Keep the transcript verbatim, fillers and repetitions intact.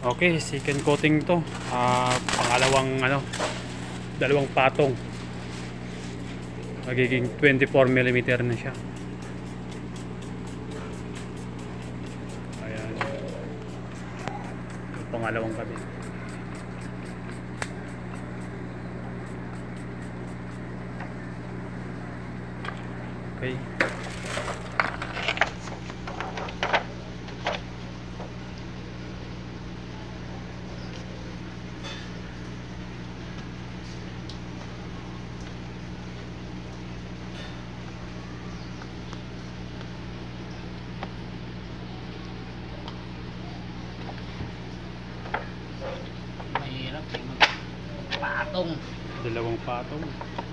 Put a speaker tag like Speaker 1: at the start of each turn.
Speaker 1: Okay, second coating to. Uh, pangalawang ano, dalawang patong. Magiging twenty-four millimeter na siya. Ayan. Yung pangalawang kabit. Okay.
Speaker 2: Mahirap eh, magpatong.
Speaker 1: Dalawang patong.